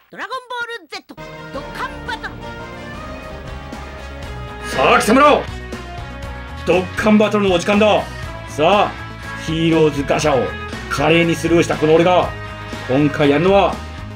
ドラゴンボール Z ドッカンバトル。 さあ貴様ら、ドッカンバトルのお時間だ。さあヒーローズガシャを華麗にスルーしたこの俺が今回やるのは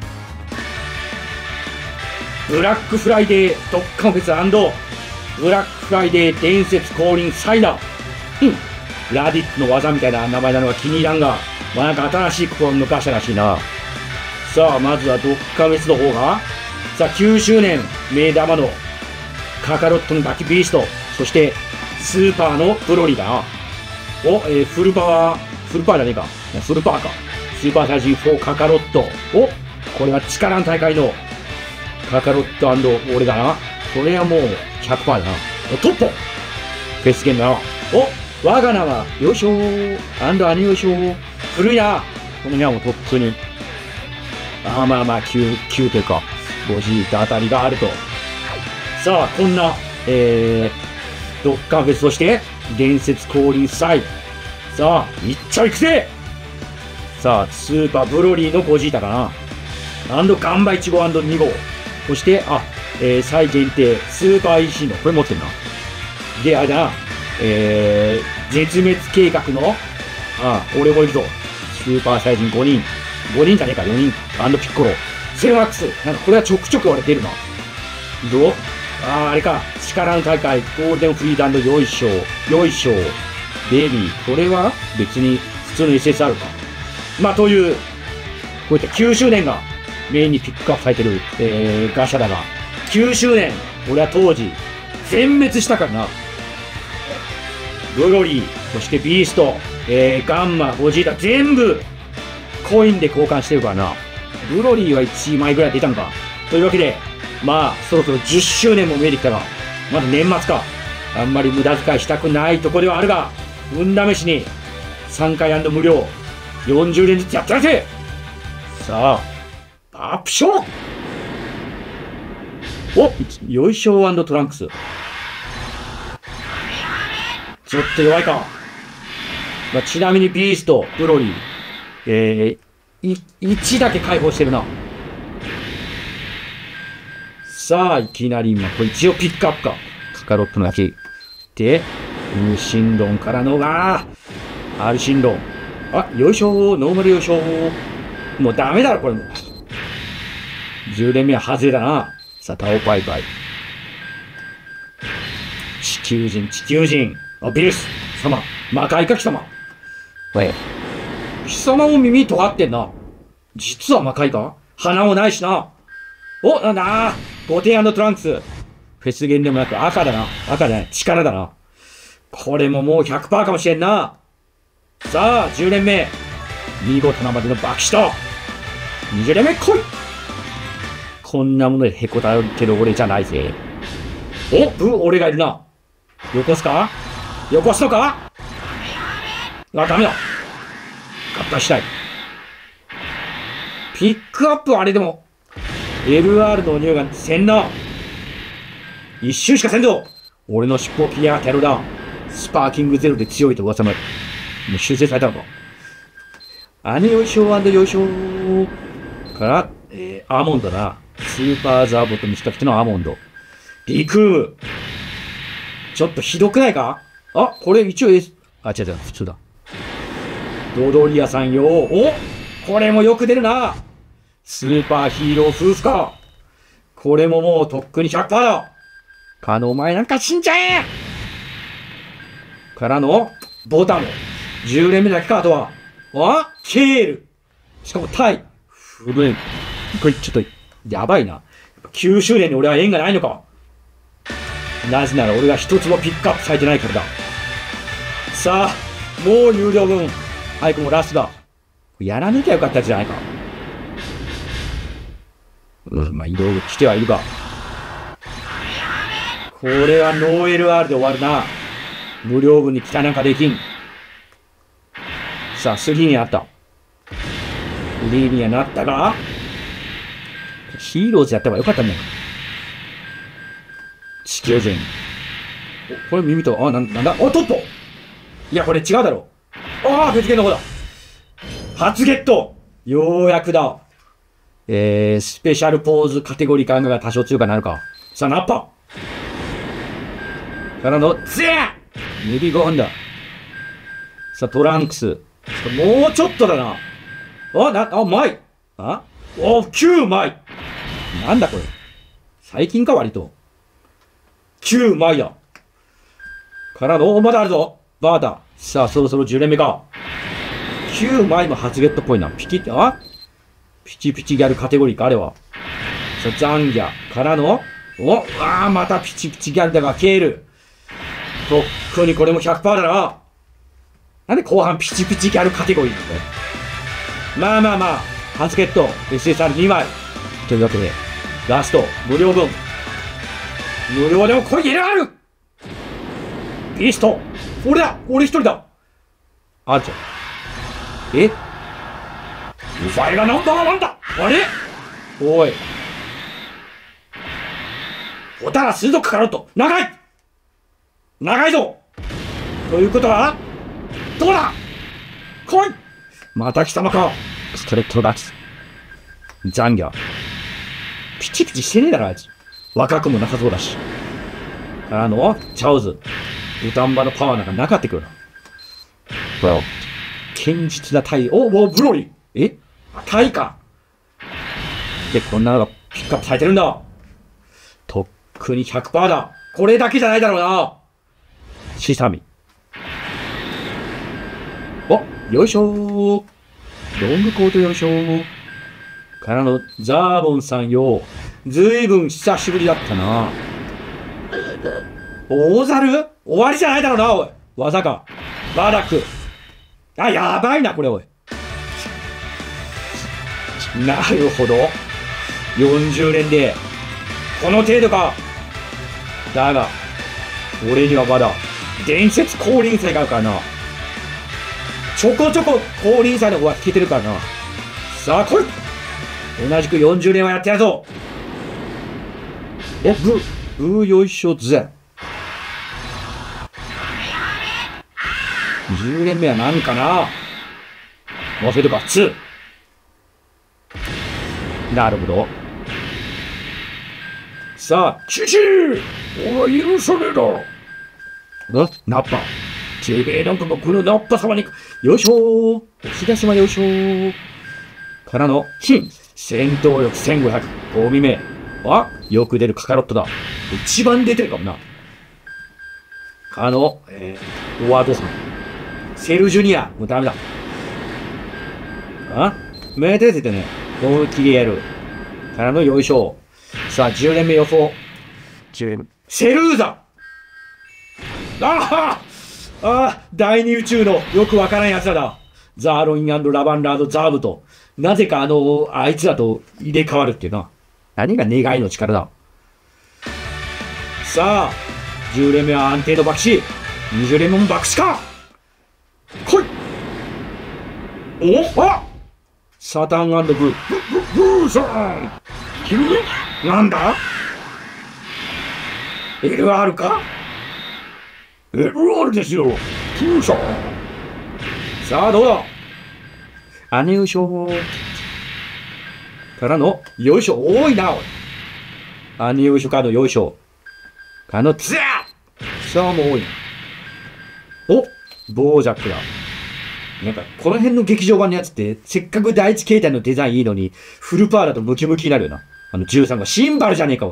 ブラックフライデードッカンフェス&ブラックフライデー伝説降臨サイダー。ラディックの技みたいな名前なのは気に入らんが、まあなんか新しい試みのガシャらしいな。さあまずはドッカンフェスの方が、さあ9周年目玉のカカロットのバキビースト、そしてスーパーのブロリーだな。フルパーじゃねえか。フルパーか。スーパーサイジン4カカロット。これは力の大会のカカロット&俺だな。これはもう 100% だな。トッポフェスゲームだな。我が名はよいしょー&兄よいしょー。古いな。このにはもうトップに。まあ9というか、50ってあたりがあると。さあ、こんな、ドッカンフェスとして、伝説降臨祭。さあ、いっちゃいくぜ。さあ、スーパーブロリーのゴジータかな。ガンバ1号&2号。そして、再限定、スーパー EC の、これ持ってるな。で、あれだな、絶滅計画の、俺もいるぞ。スーパーサイジン5人じゃねえか、4人。ピッコロ。セワックス。なんかこれはちょくちょく俺出るな。どう？あれか。力の大会、ゴールデンフリーダンド、よいしょ。ベビー。これは別に普通の SSR か。まあ、という、こういった9周年がメインにピックアップされてる、ガシャだが、9周年、俺は当時、全滅したからな。ブロリー、そしてビースト、ガンマ、ゴジータ、全部、コインで交換してるからな。ブロリーは1枚ぐらい出たんか。というわけで、まあ、そろそろ10周年も見えてきたが、まだ年末か。あんまり無駄遣いしたくないとこではあるが、運試しに、3回&無料、40連ずつやってやるぜ。さあ、アップショー。よいしょー&トランクス。ちょっと弱いか。まあ、ちなみにビースト、ブロリー、1だけ解放してるな。さあ、いきなり今、これ一応ピックアップか。カカロットのだけ。で、ウーシンロンからのアルシンロン。よいしょー、ノーマルよいしょー。もうダメだろ、これもう。10連目は外れだな。さあ、タオパイパイ。地球人。ビルス様、魔界か貴様。貴様も耳尖ってんな。実は魔界か？鼻もないしな。なんだゴテン&トランクス。フェスゲンでもなく赤だな。赤じゃない。力だな。これももう 100% かもしれんな。さあ、10連目。見事なまでのバキシト。20連目来い。こんなものでへこたれてる俺じゃないぜ。俺がいるな。よこすか？よこすのか？ダメだ。合体したい。ピックアップはあれでも、LR の匂いがせんな。一周しかせんぞ。俺の尻尾を切りやがってやるな。スパーキングゼロで強いと噂も、もう修正されたのか。よいしょー&よいしょー。から、アーモンドな。スーパーザーボと見せかけてのアーモンド。リクーム。ちょっとひどくないか？これ一応違う、普通だ。ドドリアさんよ。これもよく出るな。スーパーヒーロー夫婦か。これももうとっくに 100% だ。お前なんか死んじゃえ。からの、ボタン。10連目だけか、あとは。ケール。しかもタイ。古い。これちょっと、やばいな。9周年に俺は縁がないのか。なぜなら俺が一つもピックアップされてないからだ。さあ、もう有料分。早くもラストだ。やらなきゃよかったじゃないか。まあ、移動してはいるが。これはノー LR で終わるな。無料分に期待なんかできん。さあ、3になった。3にはなったが、ヒーローズやった方がよかったね。地球人。これ耳と、なんだトッポ。いや、これ違うだろ。フェスゲンの方だ。初ゲット。ようやくだ。 スペシャルポーズカテゴリー感が多少強くなるか。さあ、ナッパからの、ゼー指5本だ。さあ、トランクス。もうちょっとだな。マイ。9マイ。なんだこれ。最近か割と。9マイだ。からの、まだあるぞ。バータ。さあ、そろそろ10連目か。9マイも初ゲットっぽいな。ピチピチギャルカテゴリーか、あれは。さあ、ザンギャ。からの、またピチピチギャルだが、ケール。とっくにこれも 100% だな。なんで後半ピチピチギャルカテゴリーなんだよ。まあ、初ゲット、SSR2 枚。というわけで、ラスト、無料分。無料でもこれ入れられるビースト俺一人だあんちゃん。お前がナンバーワンだあれおい。おたら鋭くかかろうと長いぞということはどうだ来いまた貴様かストレットラッツザンギャピチピチしてねえだろあいつ若くもなさそうだしチャオズ土壇場のパワーなんかなかってくる堅実なタイブロリータイかでこんなのがピックアップされてるんだとっくに 100% だこれだけじゃないだろうなシサミよいしょーロングコートよいしょーからのザーボンさんよずいぶん久しぶりだったな大猿終わりじゃないだろうなおい技かバーダックやばいなこれおいなるほど40連でこの程度かだが俺にはまだ伝説降臨祭があるからなちょこちょこ降臨祭の方は聞けてるからなさあ来い同じく40連はやってやるぞブーよいしょぜ10連目は何かなモフェとか2なるほどさあシュシーおい許さねえだナッパてめえなんかもこのナッパ様によいしょー押し出しまよいしょーからの戦闘力1500 5味目よく出るカカロットだ一番出てるかもなフォワードさんセルジュニアもうダメだ目立ててね思いっきりやるからのよいしょさあ10連目予想10連目セルーザ第二宇宙のよくわからんやつらだザーロイン&ラバンラード・ザーブとなぜかあいつらと入れ替わるっていうな何が願いの力ださあ10連目は安定の爆死20連目も爆死か来いサタン&ブーさん君なんだ LR か LR ですよブーさんさあどうだ姉よいしょからのよいしょ多いなおい姉よいしょからのよいしょからのツヤさあもう多いなボージャックだなんか、この辺の劇場版のやつって、せっかく第一形態のデザインいいのに、フルパワーだとムキムキになるよな。13がシンバルじゃねえか、おい。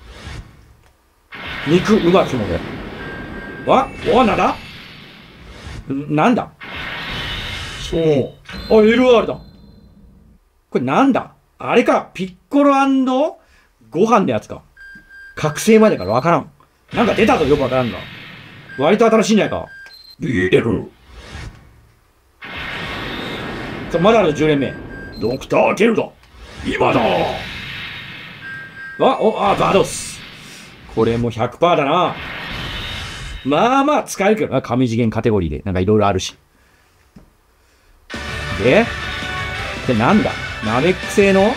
肉うまきもね。なんだなんだそう。LR だ。これなんだあれか、ピッコロ&ご飯のやつか。覚醒までからわからん。なんか出たぞ、よくわからんが。割と新しいんじゃないか。出てる。まだある10連目。ドクター・ケルだ。今だバードス。これも 100% だな。まあ使えるけどな。神次元カテゴリーで。なんかいろいろあるし。でなんだナメック星の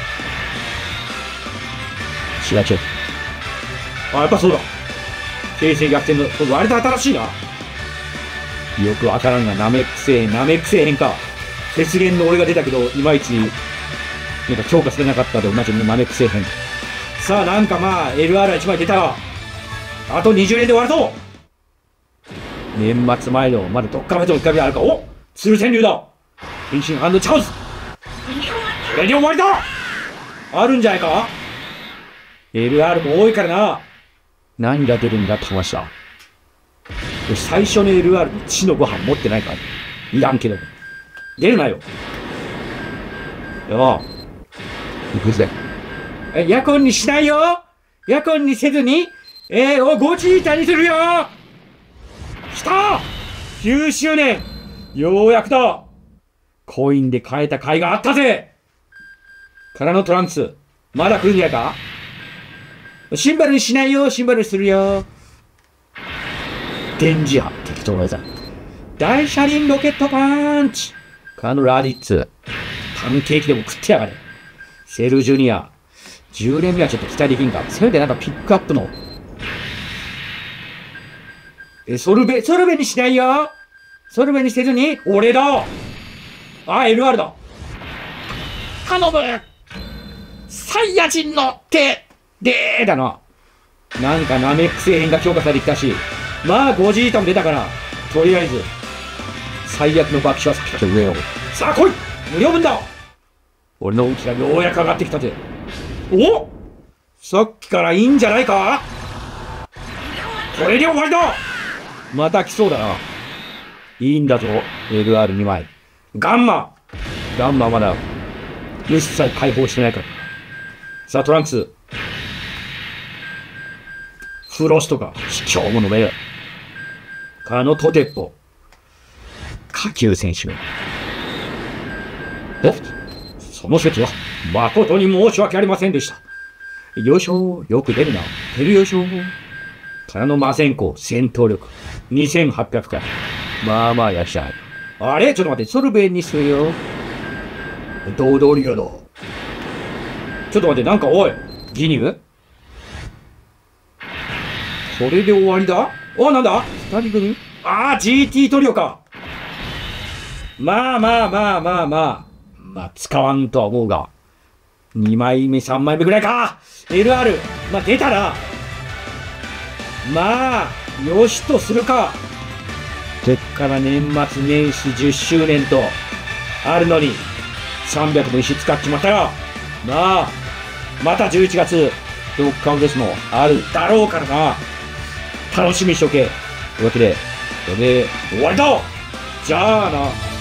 違う。やっぱそうだ。形勢逆転の、割と新しいな。よくわからんが、ナメック星編か。雪原の俺が出たけど、いまいちなんか強化されなかったで同じ豆くせえへん。さあなんかまあ LR1 枚出たわ。あと20年で終わるぞ。年末前のまだどっからまでの1回目あるか。お、鶴川流だ。変身チャンス。これで終わりだ。あるんじゃないか。 LR も多いからな。何が出るんだって話だ。最初の LR に血のご飯持ってないから。いらんけど。出るなよ。よう。行くぜ。夜コンにしないよ。夜コンにせずに、ゴチータにするよ。来た !9 周年ようやくだ。コインで買えた甲斐があったぜ。からのトランクス。まだ来るんやか。シンバルにしないよ。シンバルにするよ。電磁波。適当なやつだ。大車輪ロケットパンチ。からのラディッツ。パンケーキでも食ってやがれ。セルジュニア。10年目はちょっと期待できんか。せめてなんかピックアップの。ソルベにしないよ。ソルベにせずに、俺だ。LR だ。頼む。サイヤ人の手でーだな。なんかナメック星編が強化されてきたし、まあゴジータも出たから、とりあえず、最悪の爆死は避けた上を。さあ来い無料分だ。俺の運気がようやく上がってきたぜ。お、さっきからいいんじゃないか。これで終わりだ。また来そうだな。いいんだぞ、LR2 枚。ガンマはまだ、一切解放してないから。さあ、トランクス。フロストか、卑怯者めよ。カノトテッポ。下級選手。その説は、誠に申し訳ありませんでした。よいしょ、よく出るな。出るよいしょ。からのマセンコ、戦闘力。2800回。まあまあやっしゃい。あれちょっと待って、ソルベンにするよ。堂々リアだ。ちょっと待って、なんかおい、ギニグこれで終わりだ。なんだ二人組GT トリオか。まあ、使わんとは思うが。2枚目、3枚目ぐらいか。LR、出たら。よしとするか。そっから年末年始10周年と、あるのに、300の石使っちまったが、また11月、ドッカンフェスもあるだろうからな。楽しみにしとけ。というわけで、これで終わりだ。じゃあな。